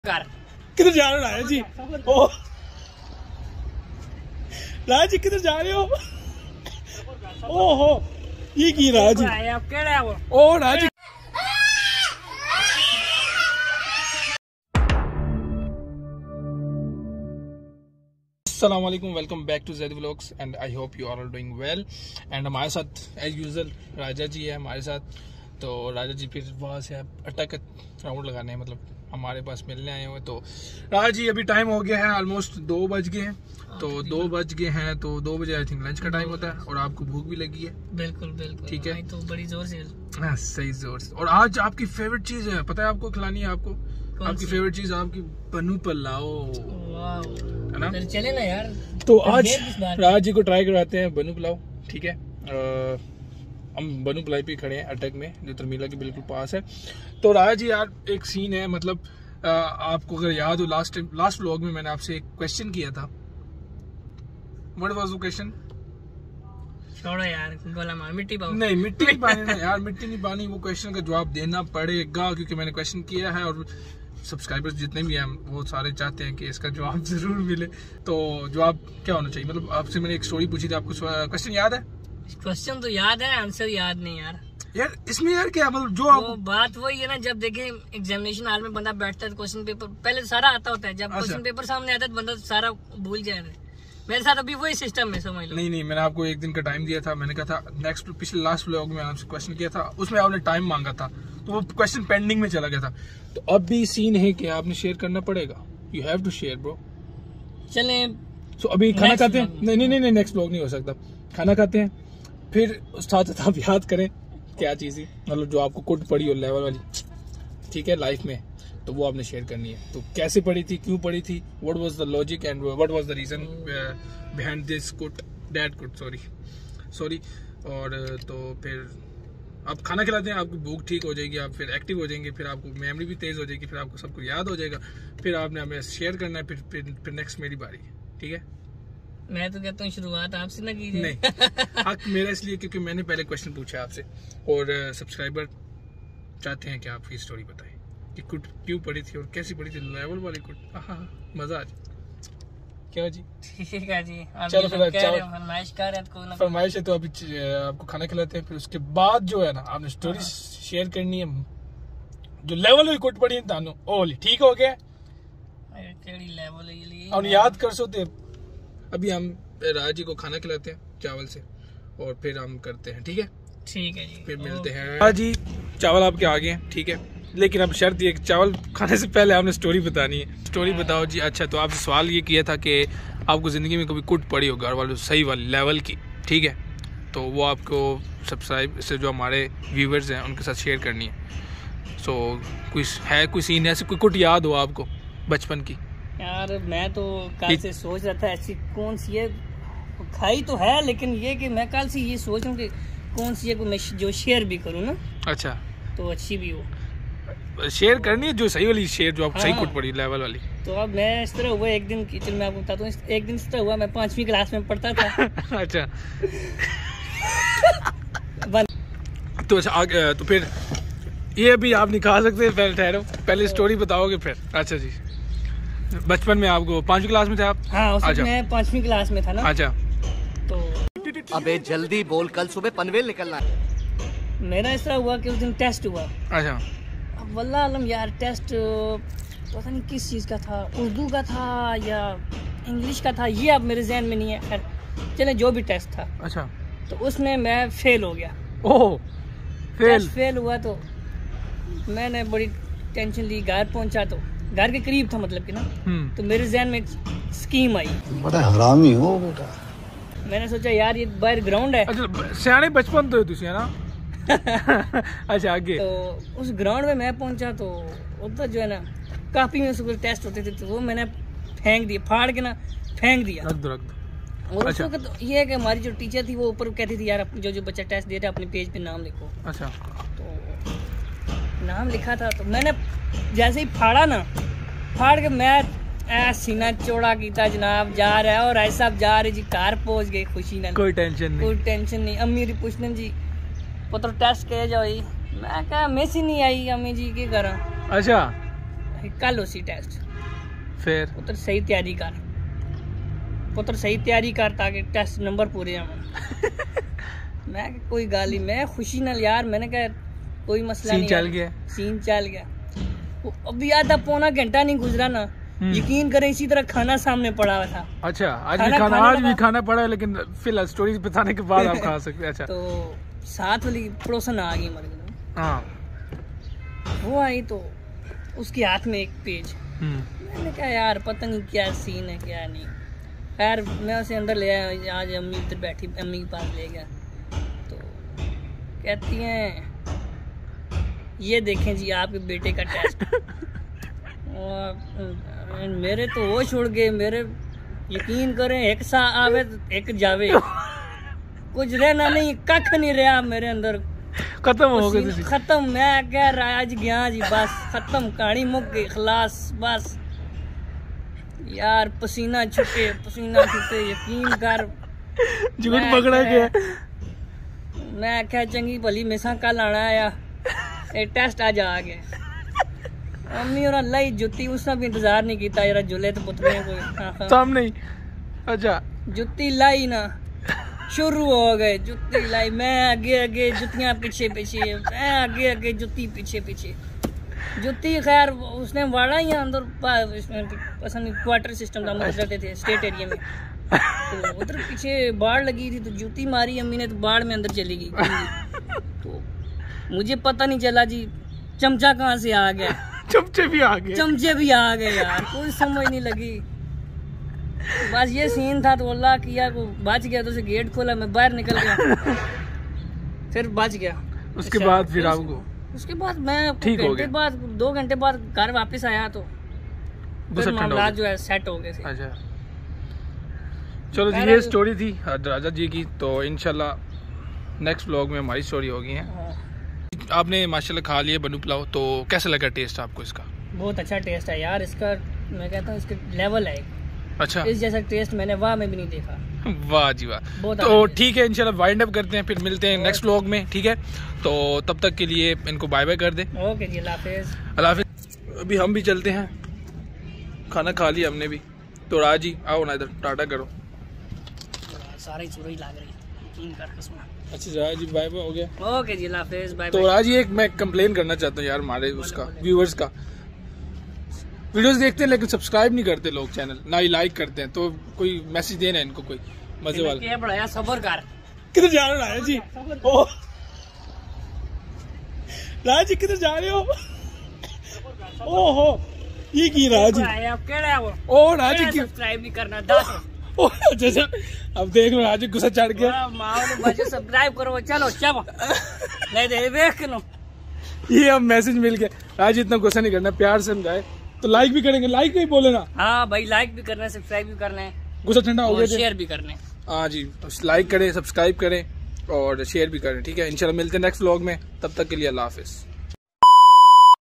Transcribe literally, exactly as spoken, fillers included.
किधर जा रहे हो राजा जी? ओ राजा जी किधर जा रहे हो? ओहो ये की राजा जी ओ राजा जी अस्सलाम वालेकुम, welcome back to Z vlogs and I hope you are all doing well. And हमारे साथ एज यूजुअल राजा जी है हमारे साथ। तो राजा जी फिर वहाँ से अटक राउंड लगाने मतलब हमारे पास मिलने आए हुए। तो राजा जी अभी टाइम हो गया है ऑलमोस्ट दो बज गए हैं। तो दो बज गए हैं तो दो बजे आई थिंक लंच का टाइम होता है और आपको भूख भी लगी है। बिल्कुल बिल्कुल ठीक है, तो बड़ी जोर से हाँ सही जोर से। और आज आपकी फेवरेट चीज है, पता है आपको खिलानी है आपको आपकी फेवरेट चीज आपकी बनू पुलाओ है ना। चले ना यार। तो आज राज जी को ट्राई करवाते हैं बनू पुलाओ। ठीक है, हम बनू पुलाई पे खड़े हैं अटक में जो तरमीला के बिल्कुल पास है। तो राज जी यार एक सीन है मतलब आ, आपको अगर याद हो लास्ट लास्ट व्लॉग में मैंने आपसे एक क्वेश्चन किया था। What was the question? छोड़ो यार, बोला मार मिट्टी पाओ। नहीं मिट्टी नहीं पानी ना यार, मिट्टी नहीं पानी। वो क्वेश्चन का जवाब देना पड़ेगा क्योंकि मैंने क्वेश्चन किया है और सब्सक्राइबर्स जितने भी हैं वो सारे चाहते हैं कि इसका जवाब जरूर मिले। तो जवाब क्या होना चाहिए? मतलब आपसे मैंने एक स्टोरी पूछी थी, आपको क्वेश्चन याद है? क्वेश्चन तो याद है, आंसर याद नहीं यार। यार इसमें यार क्या मतलब जो वो बात वही है ना, जब देखे एग्जामिनेशन हॉल में बंदा बैठता है क्वेश्चन पेपर पहले सारा आता होता है, जब क्वेश्चन पेपर सामने आता है बंदा सारा भूल जाए। मेरे साथ अभी वही सिस्टम है, समझ लो। नहीं नहीं, मैंने आपको एक दिन का टाइम दिया था। मैंने कहा था नेक्स्ट पिछले लास्ट व्लॉग में आपसे क्वेश्चन किया था, उसमें आपने टाइम मांगा था तो वो क्वेश्चन पेंडिंग में चला गया था। तो अब भी सीन है कि आपने शेयर करना पड़ेगा। You have to share bro. चले सो so, अभी खाना खाते हैं? नहीं नहीं नहीं, नेक्स्ट व्लॉग नहीं हो सकता। खाना खाते हैं फिर साथ साथ आप याद करें क्या चीज थी मतलब जो आपको कुट पड़ी हो लेवल वाली, ठीक है, लाइफ में, तो वो आपने शेयर करनी है। तो कैसे पड़ी थी, क्यों पड़ी थी, what was the logic and what was the reason behind this कुट डैड कुट सॉरी सॉरी और तो फिर आप खाना खिलाते हैं, आपकी भूख ठीक हो जाएगी, आप फिर एक्टिव हो जाएंगे, फिर आपको मेमोरी भी तेज हो जाएगी, फिर आपको सब कुछ याद हो जाएगा, फिर आपने हमें शेयर करना है, फिर फिर, फिर नेक्स्ट मेरी बारी है। ठीक है, मैं तो कहता हूँ शुरुआत आपसे ना कीजिए। नहीं हक मेरा इसलिए क्योंकि मैंने पहले क्वेश्चन पूछा आपसे और सब्सक्राइबर चाहते हैं कि आपकी स्टोरी बताएं कि कुट क्यों पड़ी थी और कैसी पड़ी थी लेवल वाली कुट। हाँ मजा आ जाए। क्या जी? ठीक है जी, चलो फिर फरमाइश कर रहे हैं, फरमाइश है तो अभी आपको खाना खिलाते हैं, फिर उसके बाद जो है ना आपने स्टोरी शेयर करनी है जो लेवल वाली कुट पड़ी है तानो ओली। ठीक हो गया? और याद कर सोते अभी हम राज जी को खाना खिलाते हैं चावल से और फिर हम करते हैं। ठीक है ठीक है जी, फिर मिलते हैं। राज जी चावल आपके आ गए हैं, ठीक है, लेकिन अब शर्त ये चावल खाने से पहले आपने स्टोरी बतानी है। स्टोरी बताओ जी। अच्छा, तो आपसे सवाल ये किया था कि आपको जिंदगी में कभी कुट पड़ी हो घर वालों सही वाली लेवल की, ठीक है, तो वो आपको सब्सक्राइब से जो हमारे व्यूवर्स हैं उनके साथ शेयर करनी है। सो कोई है कोई सीन ऐसे कोई कुट याद हो आपको बचपन की? यार मैं तो कल से सोच रहा था ऐसी कौन सी है, खाई तो है लेकिन ये कि मैं कल से ये सोच रहा हूँ कि कौन सी है को मैं जो शेयर भी करूँ ना। अच्छा, तो अच्छी भी हो शेयर करनी है जो सही वाली शेयर जो आपको हाँ, सही कुट पड़ी लेवल वाली। तो अब मैं इस तरह हुआ एक दिन की, चल मैं आपको बताता हूँ, एक दिन इस तरह हुआ मैं पांचवी क्लास में पढ़ता था। अच्छा तो अच्छा आगे तो फिर ये भी आप निकाल सकते हैं, पहले ठहरो पहले स्टोरी बताओगे फिर। अच्छा जी, बचपन में आपको पांचवी क्लास में थे आप? हाँ उस अच्छा। मैं पांचवी क्लास में था ना। अच्छा, तो अबे जल्दी बोल, कल सुबह पनवेल निकलना है। मेरा इस तरह हुआ कि उस दिन टेस्ट हुआ। अच्छा, अब वल्लाह आलम यार टेस्ट पता नहीं किस चीज़ का था, उर्दू का था या इंग्लिश का था, ये अब मेरे जहन में नहीं है। खैर चले जो भी टेस्ट था। अच्छा, तो उसमें मैं फेल हो गया। ओह फेल फेल हुआ तो मैंने बड़ी टेंशन ली, घर पहुंचा तो घर के करीब था मतलब कि ना, तो मेरे जहन में एक स्कीम आई। बड़ा हरामी हो बेटा। मैंने सोचा यार ये बाहर ग्राउंड है। अच्छा सियाने बचपन तो तुसी है ना। अच्छा आगे तो उस ग्राउंड में मैं पहुंचा तो उधर जो है ना काफी में सुबह टेस्ट होते थे, तो वो मैंने फेंक दिया, फाड़ के ना फेंक दिया। रख दो रख दो। और अच्छा। तो ये है कि हमारी जो टीचर थी वो ऊपर कहती थी यार जो जो बच्चा टेस्ट दे रहा है अपने पेज पे नाम लिखो। अच्छा, तो नाम लिखा था तो मैंने जैसे ही फाड़ा ना, फाड़ के मैं सीना चौड़ा किया जनाब, जा रहा है और ऐसा साहब जा रहे जी, कार पहुंच गए खुशी ना, कोई टेंशन नहीं कोई टेंशन नहीं। अम्मी री पूछने जी पुत्र टेस्ट किया जाओ, मैं कहा मेसी नहीं आई, अम्मी जी के करा। अच्छा कल उसी टेस्ट फिर पुत्र सही तैयारी कर पुत्र सही तैयारी कर ताकि टेस्ट नंबर पूरे आवन मैं कहा, कोई गल नहीं मैं खुशी नाल यार मैंने कहा कोई मसला सीन नहीं चल गया सीन चल गया वो अभी आधा पौना घंटा नहीं गुजरा ना यकीन करें इसी तरह खाना सामने पड़ा हुआ था। अच्छा आज खाना भी खाना खाने आज भी लगा। खाना पड़ा है लेकिन फिलहाल स्टोरी बताने के बाद आप खा सकते हैं। अच्छा तो साथ वाली पड़ोसन आ गई हमारे घर। हाँ वो आई तो उसके हाथ में एक पेज हम्म, मैंने कहा यार पता नहीं क्या सीन है क्या नहीं। खैर मैं उसे अंदर ले आया आज अम्मी इधर बैठी अम्मी के पास ले गया तो कहती हैं ये देखें जी आपके बेटे का टेस्ट और मेरे तो होश उड़ गए मेरे यकीन करें एक सा आवे तो एक जावे कुछ रहना नहीं कख नहीं रहा मेरे अंदर खत्म हो गई पसीना खत्म मैं कह रहा आज गया जी बस खत्म कहानी मुक गई खलास बस यार पसीना छुटे पसीना छुटे यकीन कर झूठ मैं पकड़ा क्या- गया। मैं क्या चंगी भली मेसा कल आना आया ये टेस्ट आज आ गया अम्मी और अल्लाह ही जुत्ती उसने भी इंतजार नहीं किया जरा जुले तो पुत्र ने कोई हाँ, हाँ। सामने ही अच्छा जुत्ती लाई ना शुरू हो गए जुत्ती लाई मैं आगे आगे जुतियां पीछे पीछे मैं आगे आगे जुत्ती पीछे पीछे जुत्ती खैर उसने वाड़ा ही अंदर पा- इसमें पसंद क्वार्टर सिस्टम था हम उधर रहते थे स्टेट एरिया में तो उधर पीछे बाढ़ लगी थी तो जूती मारी अम्मी ने तो बाढ़ में अंदर चली गई तो मुझे पता नहीं चला जी चमचा कहाँ से आ गया चमचे भी आ गए चमचे भी आ गए यार कोई समझ नहीं लगी बस ये सीन था तो अल्लाह किया को बच गया तो उसे गेट खोला मैं बाहर निकल गया फिर बच गया। उसके अच्छा, बाद फिर उस- आपको उसके बाद मैं ठीक हो घंटे गया। बाद दो घंटे बाद घर वापस आया तो गुस्सा फिर ठंडा हो मामला गया। जो है सेट हो गए थे। अच्छा चलो जी पहले ये तो- स्टोरी थी राजा जी की तो इंशाल्लाह नेक्स्ट व्लॉग में हमारी स्टोरी होगी है। हाँ, आपने माशाल्लाह खा लिया बनु पुलाव तो कैसा लगा टेस्ट आपको इसका? बहुत अच्छा टेस्ट है यार इसका मैं कहता हूँ इसके लेवल है अच्छा इस जैसा टेस्ट मैंने वाह में भी नहीं देखा। वाह जी वाह। बहुत तो आनंद है। ठीक है इंशाल्लाह वाइंड अप करते हैं फिर मिलते हैं नेक्स्ट व्लॉग में ठीक है। तो तब तक के लिए इनको बाय बाय कर दें। ओके जी अल्लाह हाफिज। अल्लाह हाफिज़। अभी हम भी चलते हैं खाना खा लिया हमने भी तो राज जी आओ ना इधर टाटा करो। सारी चुराई लाग रही यकीन कर कसम। अच्छा राज जी बाय बाय हो गया। ओके जी अल्लाह हाफिज बाय तो बाय। राज जी एक मैं कंप्लेन करना चाहता हूँ यार हमारे उसका व्यूअर्स का वीडियोस देखते हैं लेकिन सब्सक्राइब नहीं करते लोग चैनल ना ही लाइक करते हैं तो कोई मैसेज देना है इनको कोई मजे वाला। क्या बढ़ाया सबर कर किधर जा रहे हो राज जी? ओ राज जी किधर जा रहे हो? ओहो ये की राज जी बढ़ाया केड़ा वो ओ राज जी क्यों सब्सक्राइब नहीं करना दस ओ अच्छा अच्छा अब देख लो राज जी गुस्सा चढ़ गया। माओ ने बच्चे सब्सक्राइब करो चलो चलो नहीं दे देख लो ये अब मैसेज मिल गया। राज जी इतना गुस्सा नहीं करना प्यार से समझाए तो लाइक भी करेंगे लाइक नहीं बोले ना। हाँ भाई लाइक भी करना है सब्सक्राइब भी करना है गुस्सा ठंडा हो और गया। शेयर भी करना है। हाँ जी लाइक करें सब्सक्राइब करें और शेयर भी करें ठीक है। इंशाल्लाह मिलते हैं नेक्स्ट व्लॉग में तब तक के लिए अल्लाह हाफिज़।